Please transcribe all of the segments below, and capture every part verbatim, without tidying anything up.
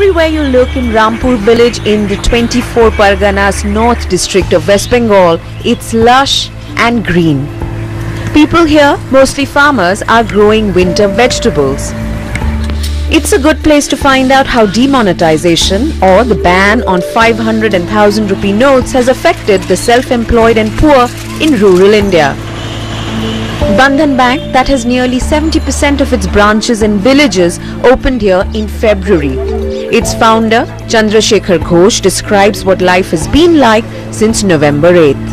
Everywhere you look in Rampur village in the twenty-four Parganas North district of West Bengal, it's lush and green. People here, mostly farmers, are growing winter vegetables. It's a good place to find out how demonetization or the ban on five hundred and one thousand rupee notes has affected the self-employed and poor in rural India. Bandhan Bank, that has nearly seventy percent of its branches in villages, opened here in February. Its founder, Chandrasekhar Ghosh, describes what life has been like since November eighth.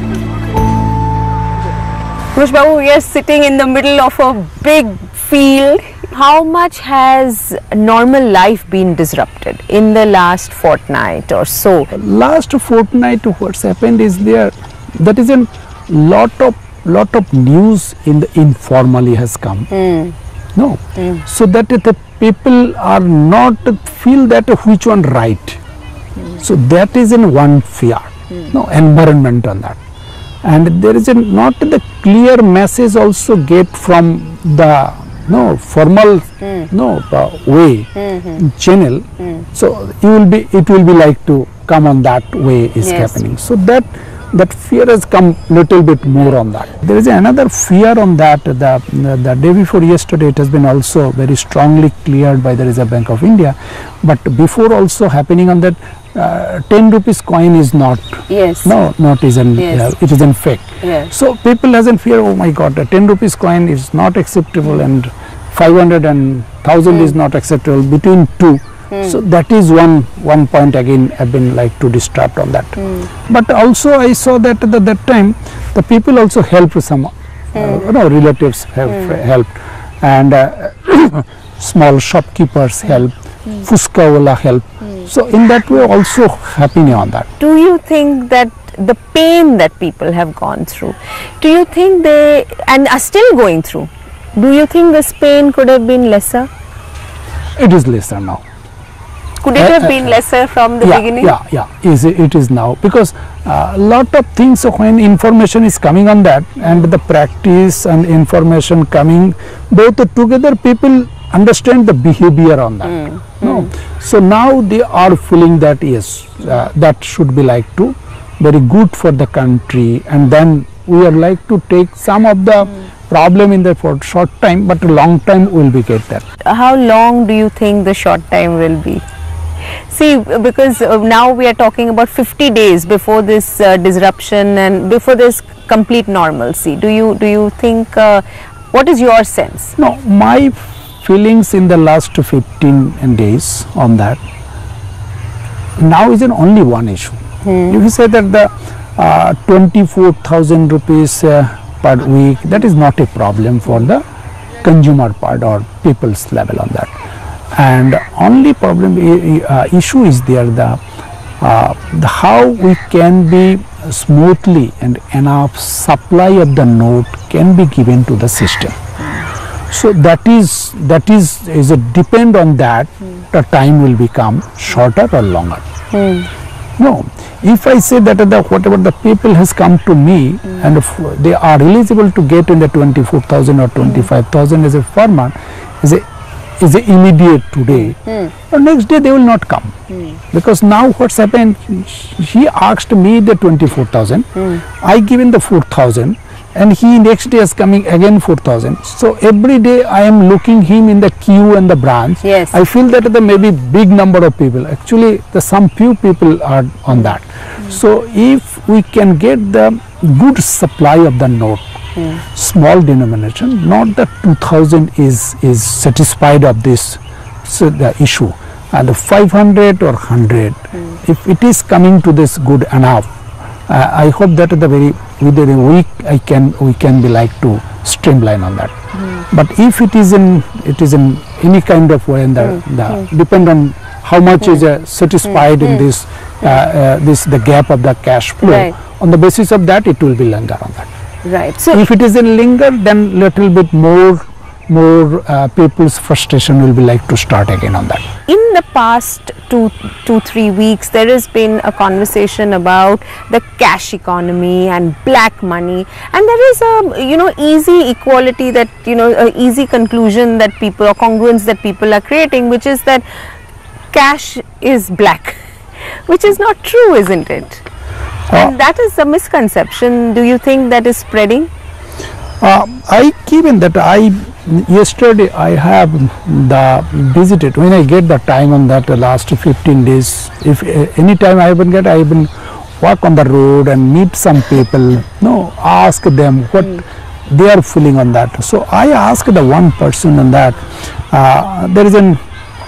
Ghosh Babu, we are sitting in the middle of a big field. How much has normal life been disrupted in the last fortnight or so? Last fortnight, what's happened is there, that is a lot of lot of news in the informally has come. Mm. No, Mm. so that the people are not feel that which one right. Mm. So that is in one fear. Mm. No, environment on that, and there is a not the clear message also get from the no formal mm. no uh, way mm-hmm. channel. Mm. So you will be it will be like to come on that way is Yes. happening. So that that fear has come little bit more on that. There is another fear on that. The, the day before yesterday, it has been also very strongly cleared by the Reserve Bank of India. But before also happening on that, uh, ten rupees coin is not. Yes. No, not is an. Yes. Uh, it is in fake. Yes. So people hasn't fear. Oh my God, the ten rupees coin is not acceptable, and five hundred and thousand Mm. is not acceptable between two. Mm. So that is one one point again have been like to distract on that. Mm. But also I saw that at the, that time the people also helped some, uh, Mm. you know, relatives have Mm. helped, and uh, small shopkeepers helped, Mm. fuskawala help. Mm. So in that way also happening on that. Do you think that the pain that people have gone through, do you think they and are still going through, do you think this pain could have been lesser? It is lesser now. Could it Uh, have uh, been lesser from the yeah, beginning? Yeah, yeah, is it is now, because a uh, lot of things when information is coming on that and the practice and information coming both together, people understand the behavior on that. Mm. No, Mm. so now they are feeling that yes, uh, that should be like to very good for the country, and then we are like to take some of the mm. problem in the for short time, but long time will be get there. How long do you think the short time will be? See, because uh, now we are talking about fifty days before this uh, disruption and before this complete normalcy. Do you do you think? Uh, what is your sense? No, my feelings in the last fifteen days on that. Now is an only one issue. Hmm. If you say that the uh, twenty-four thousand rupees uh, per week, that is not a problem for the consumer part or people's level on that. And only problem uh, issue is there the, uh, the how we can be smoothly and enough supply of the note can be given to the system. So that is that is is a depend on that. Mm. The time will become shorter or longer. Mm. No, if I say that the whatever the people has come to me mm. and if they are eligible to get in the twenty-four thousand or twenty-five thousand as a farmer, is a is a immediate today, mm. but next day they will not come, mm. because now what's happened, he asked me the twenty-four thousand, mm. I given the four thousand, and he next day is coming again four thousand. So every day I am looking him in the queue and the branch. Yes. I feel that the maybe big number of people, actually the some few people are on that. Mm. So if we can get the good supply of the note, mm. small denomination, not that two thousand is is satisfied of this, so the issue, and the five hundred or one hundred, mm. if it is coming to this good enough, uh, I hope that the very within a week I can we can be like to streamline on that. Mm. But if it is in it is in any kind of way, and the, mm. the mm. depend on how much mm. is uh, satisfied mm. in this uh, uh, this the gap of the cash flow. Right. On the basis of that, it will be longer on that. Right. So if it is in linger, then little bit more more uh, people's frustration will be like to start again on that. In the past two two three weeks, there has been a conversation about the cash economy and black money, and there is a you know easy equality that you know a easy conclusion that people or congruence that people are creating, which is that cash is black, which is not true, isn't it? And that is a misconception. Do you think that is spreading? Uh, I given that I yesterday I have the visited when I get the time on that uh, last fifteen days. If uh, any time I even get, I even walk on the road and meet some people. No, ask them what mm. they are feeling on that. So I asked the one person on that. Uh, there is an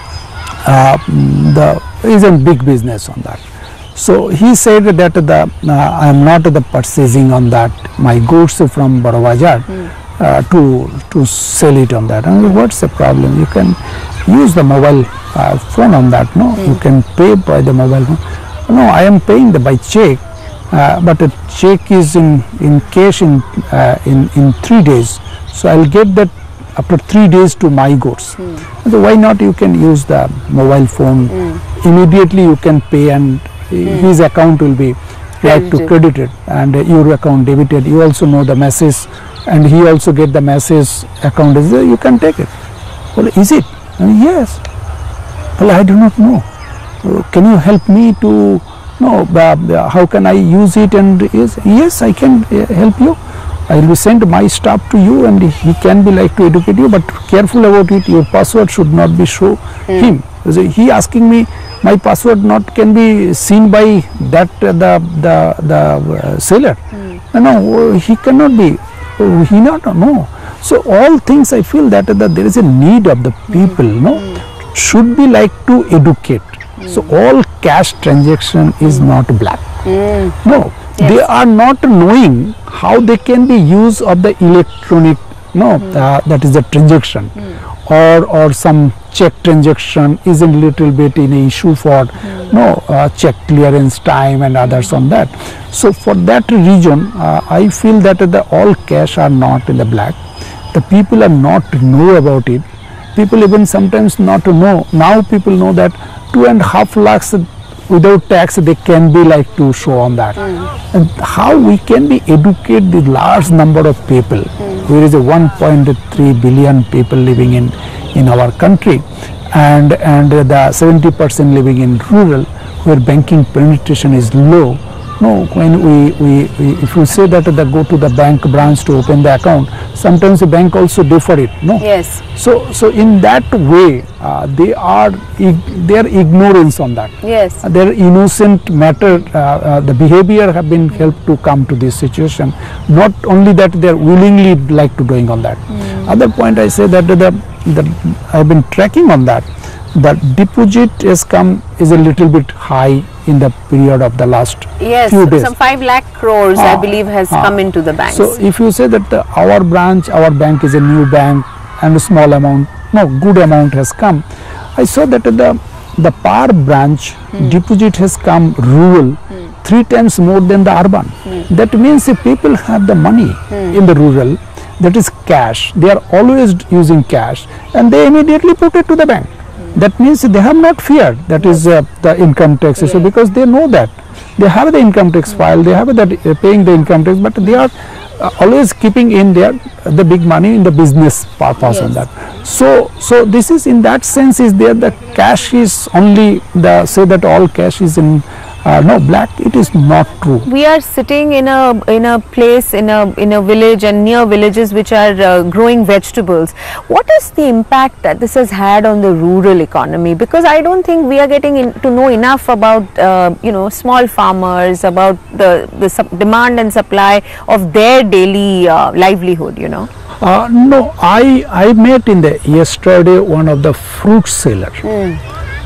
uh, the is a big business on that. So he said that the uh, I am not the purchasing on that my goods from Bada Bazar mm. uh, to to sell it on that. And what's the problem? You can use the mobile uh, phone on that. No, mm. you can pay by the mobile phone. No, I am paying the by check, uh, but the check is in in cash in uh, in in three days. So I'll get that after three days to my goods. Mm. So why not? You can use the mobile phone. Mm. Immediately you can pay and Mm. his account will be like to credited and uh, your account debited. You also know the message, and he also get the message account is there. You can take it. Well, is it? And yes. Well, I do not know. Uh, can you help me to know uh, how can I use it? And yes, yes, I can uh, help you. I will send my staff to you, and he can be like to educate you. But careful about it. Your password should not be show mm. him. So he asking me. My password not can be seen by that uh, the the the uh, seller. Mm. No, he cannot be. Uh, he not no. So all things I feel that, that there is a need of the people. Mm. No, mm. should be like to educate. Mm. So all cash transaction is mm. not black. Mm. No, yes. They are not knowing how they can be use of the electronic. No, mm. uh, that is the transaction. Mm. Or, or some check transaction is a little bit in a issue for mm. no uh, check clearance time and others mm. on that. So for that reason, uh, I feel that the all cash are not in the black. The people are not know about it. People even sometimes not to know. Now people know that two and a half lakhs without tax they can be like to show on that. Mm. And how we can be educate the large number of people. Mm. There is a one point three billion people living in in our country, and and the seventy percent living in rural where banking penetration is low. No, when we, we, we if you say that the go to the bank branch to open the account, sometimes the bank also defer it. No. Yes. So so in that way uh, they are their ignorance on that. Yes. Uh, their innocent matter, uh, uh, the behavior have been helped to come to this situation. Not only that, they are willingly like to doing on that. Mm. Other point I say that the, the I've been tracking on that. The deposit has come is a little bit high in the period of the last yes, few days. Some five lakh crores ah, I believe has ah. come into the banks. So if you say that the, our branch, our bank is a new bank and a small amount, no good amount has come. I saw that the the Par branch hmm. deposit has come rural hmm. three times more than the urban. Hmm. That means if people have the money hmm. in the rural, that is cash. They are always using cash, and they immediately put it to the bank. That means they have not feared that yes. is uh, the income tax yes. so because they know that they have the income tax mm. file, they have that uh, paying the income tax, but they are uh, always keeping in their uh, the big money in the business purpose yes. on that. So so this is in that sense is there the cash is only the say that all cash is in uh, no black. It is not true. We are sitting in a in a place in a in a village and near villages which are uh, growing vegetables. What is the impact that this has had on the rural economy? Because I don't think we are getting in to know enough about uh, you know small farmers, about the the demand and supply of their daily uh, livelihood. You know. Uh, no, I I met in the yesterday one of the fruit seller. Mm.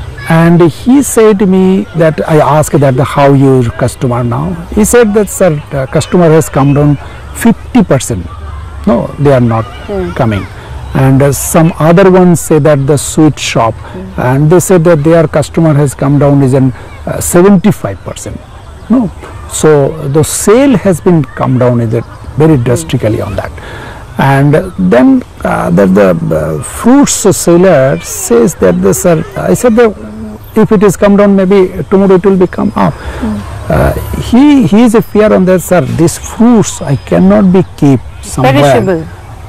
And he said to me that I asked that the, how your customer now. He said that sir, the customer has come down fifty percent. No, they are not mm. coming. And uh, some other ones say that the sweet shop, mm. and they said that their customer has come down is in uh, seventy-five percent. No, so the sale has been come down is it very drastically mm. on that. And then uh, that the uh, fruits seller says that the sir, I said that if it is come down, maybe tomorrow it will become up. Mm. Uh, he he is a fear on that, sir. These fruits I cannot be keep somewhere. Perishable.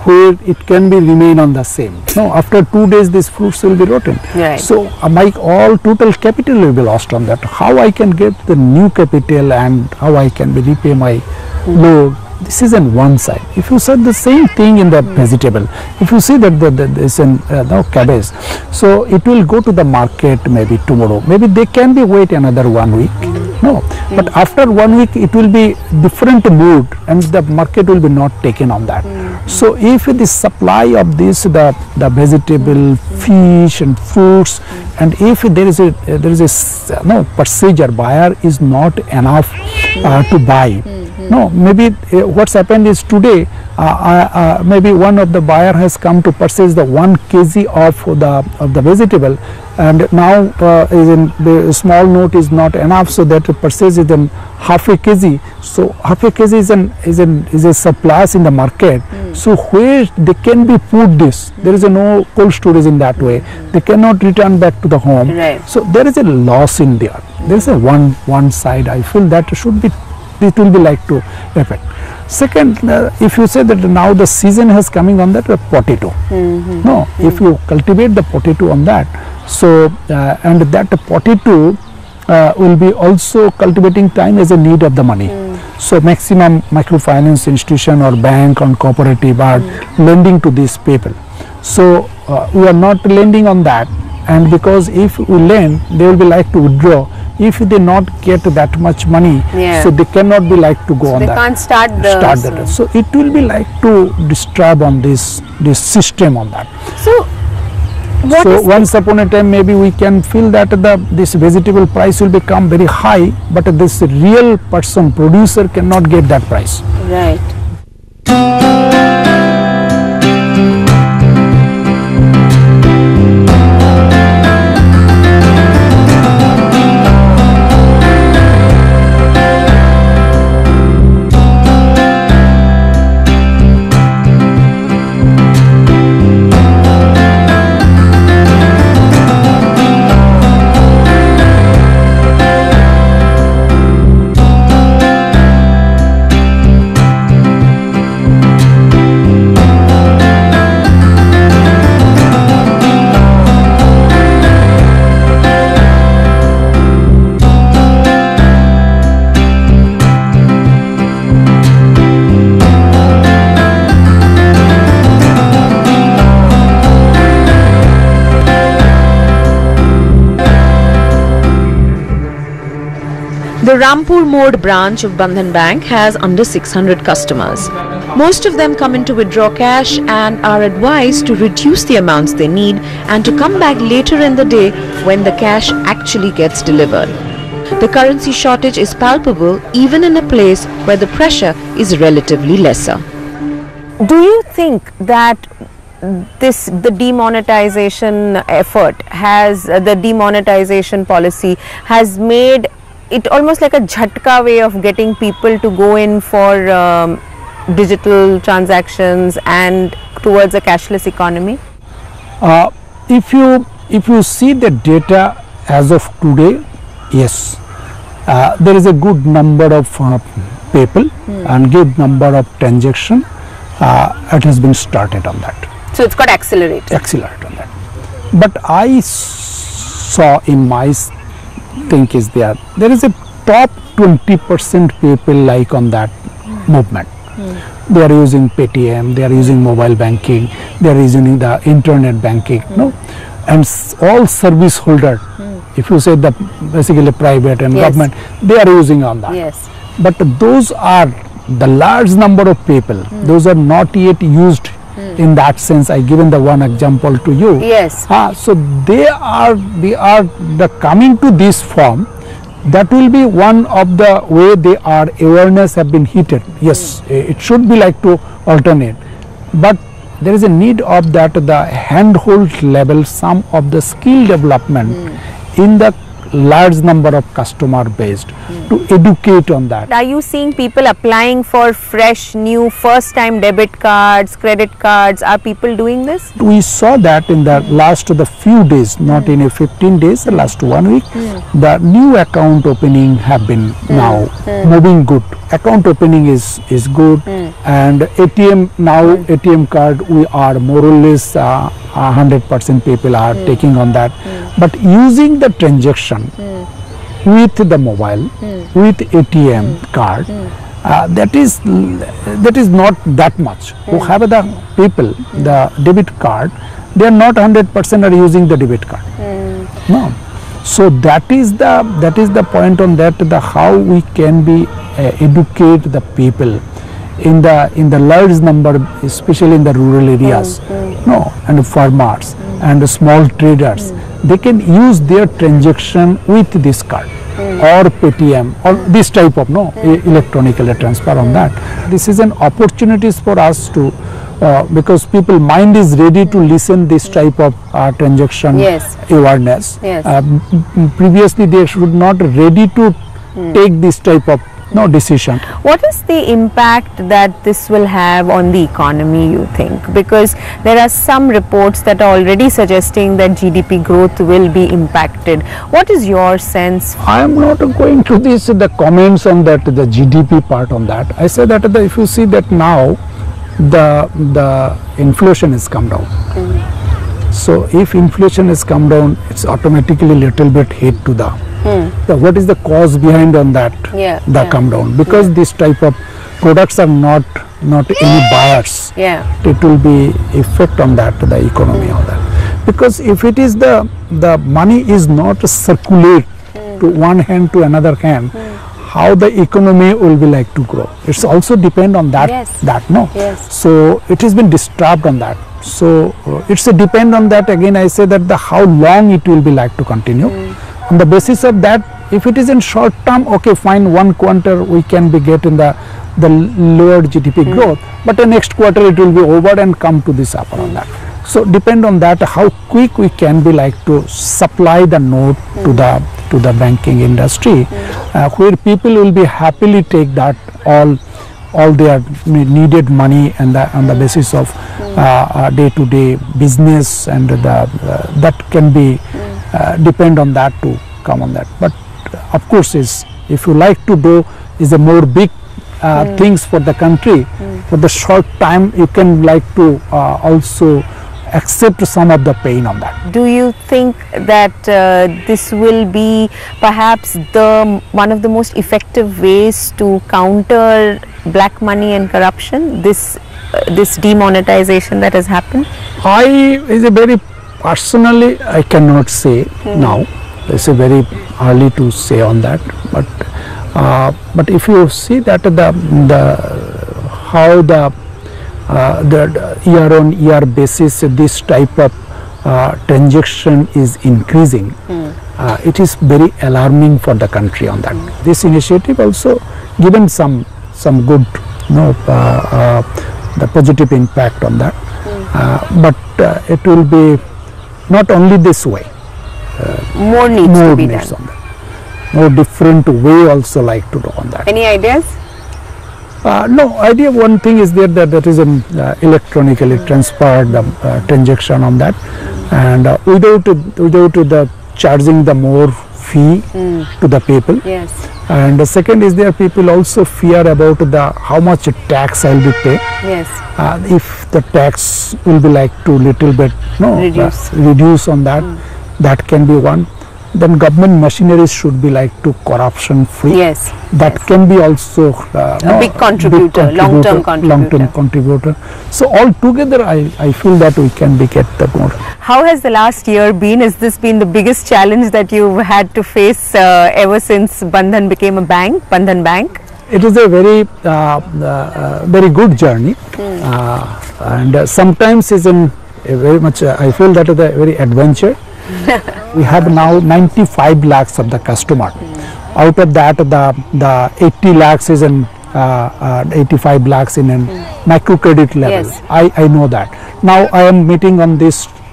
where it can be remain on the same. No, after two days these fruits will be rotten. Right. So uh, my all total capital will be lost on that. How I can get the new capital and how I can be repay my loan. This is on one side. If you said the same thing in the mm. vegetable, if you see that the, the, this in uh, no cabbage, so it will go to the market maybe tomorrow. Maybe they can be wait another one week. Mm. No, mm. but after one week it will be different mood and the market will be not taken on that. Mm. So if the supply of this the the vegetable, mm. fish and fruits, mm. and if there is a uh, there is a uh, no purchaser buyer is not enough uh, to buy. Mm. No, maybe uh, what's happened is today uh, uh, maybe one of the buyer has come to purchase the one kg of the of the vegetable, and now uh, is in the small note is not enough, so that purchase is in half a kg. So half a kg is an is an is a surplus in the market. Mm. So where they can be put this? Mm. There is a no cold storage in that way. Mm. They cannot return back to the home. Right. So there is a loss in there. Mm. There is a one one side. I feel that should be. It will be like to affect. Second, uh, if you say that now the season has coming on that uh, potato. Mm-hmm. No, mm-hmm. if you cultivate the potato on that, so uh, and that potato uh, will be also cultivating time as a need of the money. Mm. So maximum microfinance institution or bank or cooperative are mm. lending to these people. So uh, we are not lending on that, and because if we lend, they will be like to withdraw. If they not get that much money, yeah. so they cannot be like to go so on they that. They can't start the start that. So it will be like to disturb on this this system on that. So what so is once upon a time maybe we can feel that the this vegetable price will become very high, but this real person producer cannot get that price. Right. The Rampur Mode branch of Bandhan Bank has under six hundred customers. Most of them come in to withdraw cash and are advised to reduce the amounts they need and to come back later in the day when the cash actually gets delivered. The currency shortage is palpable even in a place where the pressure is relatively lesser. Do you think that this the demonetization effort has uh, the demonetization policy has made it almost like a jhatka way of getting people to go in for um, digital transactions and towards a cashless economy? Uh, if you if you see the data as of today, yes, uh, there is a good number of uh, people hmm. and good number of transaction. Uh, it has been started on that. So it's got accelerated. Accelerated on that. But I saw in my think is there there is a top twenty percent people like on that mm. movement. Mm. They are using Paytm, they are using mobile banking, they are using the internet banking, mm. no, and all service holder. Mm. If you say the basically private and yes. government, they are using on that. Yes. But those are the large number of people. Mm. Those are not yet used. Mm. In that sense, I given the one example to you. Yes. Ah, so they are they are the coming to this form. That will be one of the way they are awareness have been heated. Yes, mm. it should be like to alternate, but there is a need of that the handhold level, some of the skill development mm. in the large number of customer based mm. to educate on that. Are you seeing people applying for fresh, new, first time debit cards, credit cards? Are people doing this? We saw that in the last the few days, not in a fifteen days, the last one week, the new account opening have been now moving good. Account opening is is good, and A T M now A T M card we are more or less uh, one hundred percent people are taking on that, but using the transaction with the mobile, with A T M card, uh, that is that is not that much. Who have the people the debit card, they are not one hundred percent are using the debit card. No. So that is the that is the point on that, the how we can be uh, educate the people in the in the large number, especially in the rural areas, no, and farmers and the small traders, they can use their transaction with this card or Paytm or this type of no e- electronically transfer on that. This is an opportunities for us to uh, because people mind is ready to listen this type of uh, transaction Yes. awareness. Yes. Uh, m- m- previously they should not ready to take this type of no decision. What is the impact that this will have on the economy, you think? Because there are some reports that are already suggesting that G D P growth will be impacted. What is your sense? I am not going to this the comments on that the G D P part on that. I say that the, if you see that now the the inflation has come down. So if inflation has come down, it's automatically little bit hit to the, the what is the cause behind on that Yeah, the yeah. come down, because this type of products are not not any buyers. Yeah. It will be effect on that the economy on that, because if it is the the money is not circulate to one hand to another hand, how the economy will be like to grow, it's also depend on that. Yes. That no. Yes. So it has been disturbed on that. So uh, it's a depend on that. Again I say that the how long it will be like to continue. On the basis of that, if it is in short term, okay fine, one quarter we can be getting the the lower G D P growth, but the next quarter it will be over and come to this upper on that. So depend on that how quick we can be like to supply the note to the to the banking industry, uh, where people will be happily take that all all their ne- needed money and the, on the basis of uh, uh, day-to-day business, and the uh, that can be uh, depend on that to come on that. But uh, of course is if you like to do is a more big uh, things for the country, for the short time you can like to uh, also accept some of the pain on that. Do you think that uh, this will be perhaps the one of the most effective ways to counter black money and corruption, this uh, this demonetization that has happened? I is a very personally I cannot say now. It's a very early to say on that. But uh, but if you see that the the how the uh, the year on year basis this type of uh, transaction is increasing, uh, it is very alarming for the country on that. This initiative also given some some good you know, uh, uh, the positive impact on that, uh, but uh, it will be not only this way, More needs more to be needs done. on that, more different way also like to do on that. Any ideas? Uh, no idea. One thing is there that that is an uh, electronically transferred the uh, transaction on that, and uh, without without the charging the more fee to the people. Yes. And the second is there people also fear about the how much tax I will be pay. Yes. Uh, if the tax will be like to little bit no Reduce. uh, reduce on that, that can be one. Then government machineries should be like to corruption free. Yes. That yes. can be also uh, A big contributor, long-term long-term contributor. contributor. So all together, I, I feel that we can be get the more. How has the last year been? Has this been the biggest challenge that you've had to face uh, ever since Bandhan became a bank, Bandhan Bank? It is a very uh, uh, very good journey, uh, and uh, sometimes is in a very much. Uh, I feel that is a very adventure. We have now ninety-five lakhs of the customer. Out of that, the the eighty lakhs is in uh, uh, eighty-five lakhs in an microcredit level. Yes. I I know that. Now I am meeting on this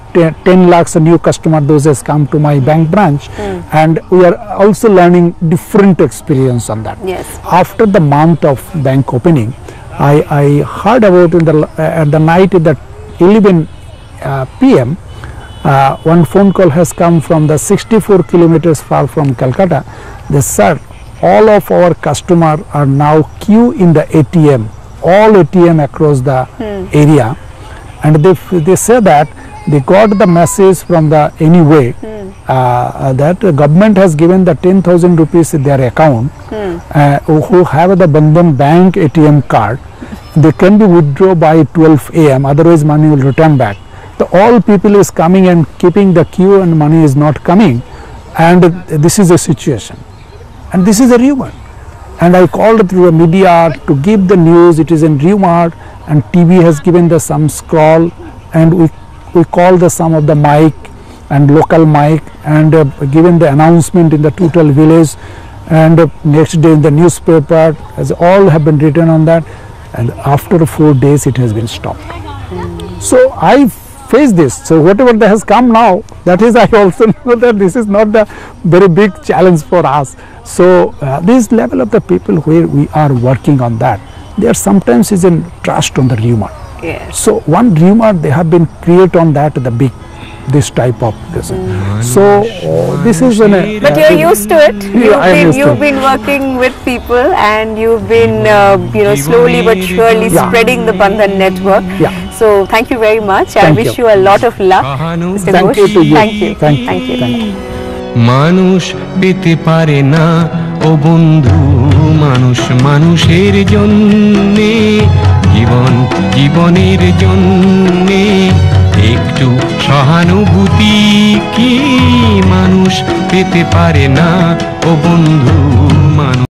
ten lakhs a new customer, those has come to my bank branch, Mm. and we are also learning different experience on that. Yes. After the month of bank opening, I, I heard about in the uh, at the night at the eleven uh, p m uh, one phone call has come from the sixty-four kilometers far from Calcutta. They said all of our customers are now queue in the A T M, all A T M across the Hmm. area, and they they say that they got the message from the anyway Hmm. uh, that the government has given the ten thousand rupees in their account. Hmm. Uh, who who have the Bandhan Bank A T M card, they can be withdraw by twelve a m otherwise money will return back. The all people is coming and keeping the queue and money is not coming, and uh, this is a situation, and this is a rumor, and I called through the media to give the news. It is in rumor, and T V has given the some scroll, and we we call the some of the mic and local mic, and uh, given the announcement in the total village, and uh, next day in the newspaper, as all have been written on that, and after four days it has been stopped. Mm. So I face this. So whatever that has come now, that is I also know that this is not the very big challenge for us. So uh, this level of the people where we are working on that, there sometimes is a trust on the rumor. Yes. So one rumor they have been create on that the big this type of this. Mm. So uh, this is an. Uh, But you're used to it. You've, I am been, used to you've it. been working with people, and you've been, uh, you know, slowly but surely Yeah. spreading the Bandhan network. Yeah. So thank you very much. I Thank wish you. you a lot of luck, Mister Thank Ghosh. you to you. Thank you. Thank you. Thank you. Thank you. মানুষ পেতে পারে না ও বন্ধু মানুষ মানুষের জন্যে জীবন জীবনের জন্যে একটু সহানুভূতি কি মানুষ পেতে পারে না ও বন্ধু মানুষ